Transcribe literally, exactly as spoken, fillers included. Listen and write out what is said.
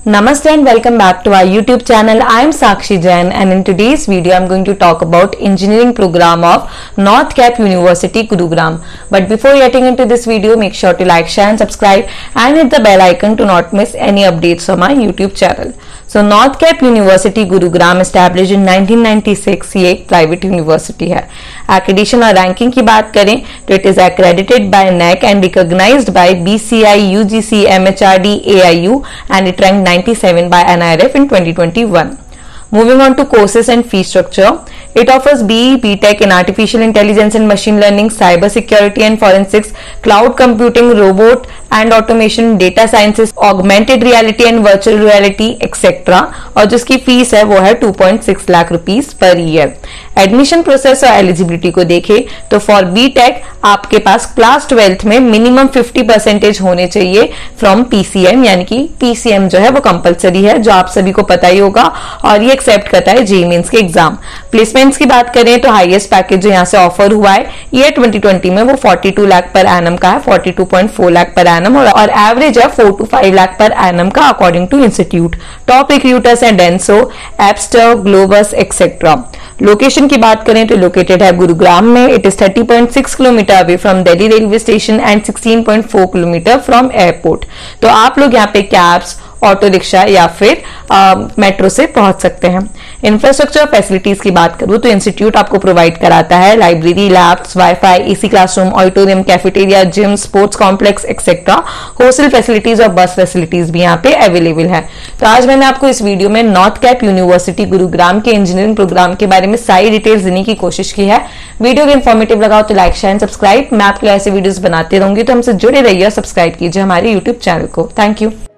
Namaste and welcome back to our YouTube channel. I am Sakshi Jain and in today's video I am going to talk about engineering program of North Cap University, Gurugram. But before getting into this video, make sure to like, share and subscribe and hit the bell icon to not miss any updates from our YouTube channel. So North Cap University, Gurugram established in nineteen ninety-six. ये एक private university है. Accreditation और ranking की बात करें तो it is accredited by N A C and recognized by B C I, U G C, M H R D, A I U and it ranked ninety-seven by N I R F in twenty twenty-one. Moving on to courses and fee structure, it offers B E, B Tech in Artificial Intelligence and Machine Learning, Cyber Security and Forensics, Cloud Computing, Robot and Automation, Data Sciences, Augmented Reality and Virtual Reality, et cetera. और जिसकी fees है वो है two point six lakh rupees per year. Admission process और eligibility को देखें तो for B tech आपके पास क्लास ट्वेल्थ में मिनिमम फिफ्टी परसेंटेज होने चाहिए फ्रॉम पीसीएम, यानी कि पीसीएम जो है वो कंपलसरी है, जो आप सभी को पता ही होगा और ये एक्सेप्ट करता है जेईई मेंस के एग्जाम. प्लेसमेंट्स की बात करें तो हाईएस्ट पैकेज जो यहाँ से ऑफर हुआ है ये ट्वेंटी ट्वेंटी में वो बयालीस लाख पर एनम का है, बयालीस पॉइंट चार लाख पर एनम और, और एवरेज है four to five lakh per annum का according to institute. Top recruiters हैं डेंसो, एप्स्टर, ग्लोबस एक्सेट्रा. लोकेशन की बात करें तो लोकेटेड है गुरुग्राम में. It is thirty point six kilometre away from Delhi railway station and sixteen point four kilometre from airport. तो आप लोग यहाँ पे कैब्स, ऑटो रिक्शा या फिर मेट्रो से पहुंच सकते हैं. इंफ्रास्ट्रक्चर फैसिलिटीज की बात करूं तो इंस्टीट्यूट आपको प्रोवाइड कराता है library, labs, wifi, AC classroom, auditorium, cafeteria, gym, sports complex etcetera. Hostel facilities और बस फैसिलिटीज भी यहाँ पे अवेलेबल है. तो आज मैंने आपको इस वीडियो में नॉर्थ कैप यूनिवर्सिटी गुरुग्राम के इंजीनियरिंग प्रोग्राम के बारे में सारी डिटेल्स देने की कोशिश की है. वीडियो को इन्फॉर्मेटिव लगाओ तो लाइक, शेयर एंड सब्सक्राइब. मैं आपके ऐसे वीडियोस बनाते रहूंगी, तो हमसे जुड़े रहिए और सब्सक्राइब कीजिए हमारे यूट्यूब चैनल को. Thank you.